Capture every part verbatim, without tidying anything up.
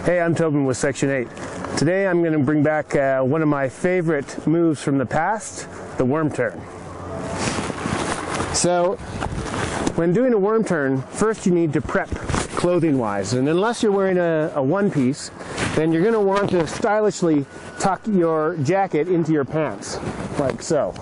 Hey, I'm Tobin with Section eight. Today I'm going to bring back uh, one of my favorite moves from the past, the worm turn. So, when doing a worm turn, first you need to prep clothing-wise. And unless you're wearing a, a one-piece, then you're going to want to stylishly tuck your jacket into your pants, like so.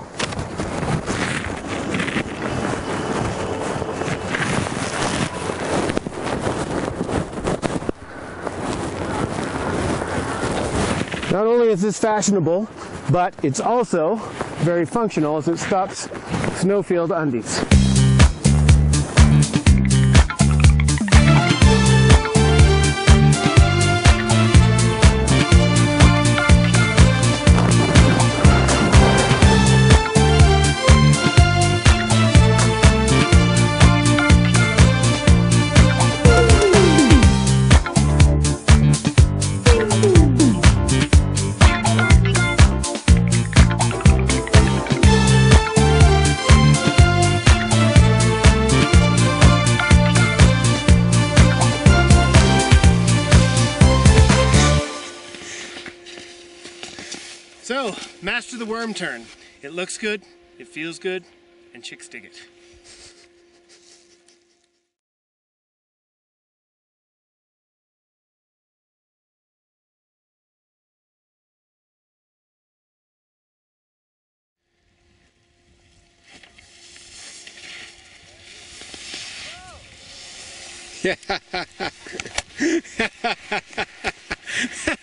Not only is this fashionable, but it's also very functional as it stops snowfield undies. So, master the worm turn. It looks good, it feels good, and chicks dig it. Yeah.